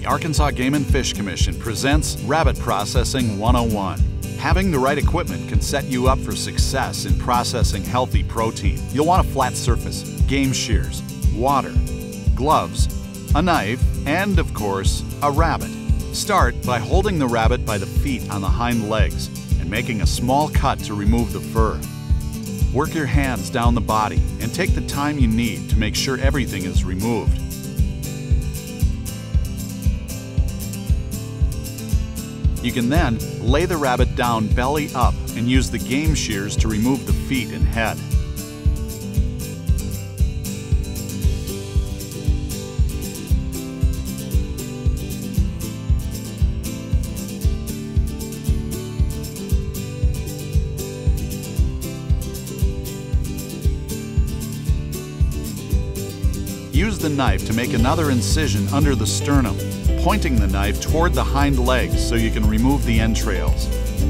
The Arkansas Game and Fish Commission presents Rabbit Processing 101. Having the right equipment can set you up for success in processing healthy protein. You'll want a flat surface, game shears, water, gloves, a knife, and of course, a rabbit. Start by holding the rabbit by the feet on the hind legs and making a small cut to remove the fur. Work your hands down the body and take the time you need to make sure everything is removed. You can then lay the rabbit down belly up and use the game shears to remove the feet and head. Use the knife to make another incision under the sternum, pointing the knife toward the hind legs so you can remove the entrails.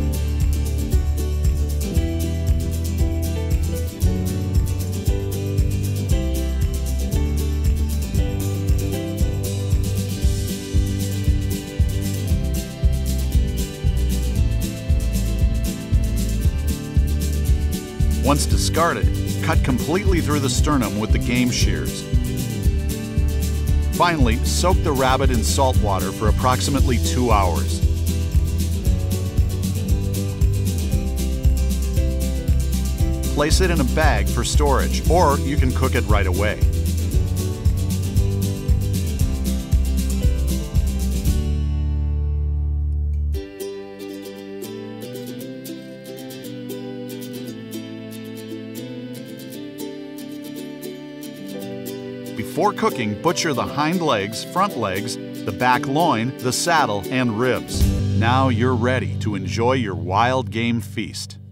Once discarded, cut completely through the sternum with the game shears. Finally, soak the rabbit in salt water for approximately 2 hours. Place it in a bag for storage, or you can cook it right away. Before cooking, butcher the hind legs, front legs, the back loin, the saddle, and ribs. Now you're ready to enjoy your wild game feast.